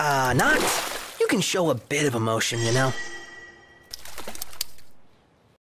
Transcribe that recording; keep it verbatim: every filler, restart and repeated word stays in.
Uh, not. You can show a bit of emotion, you know?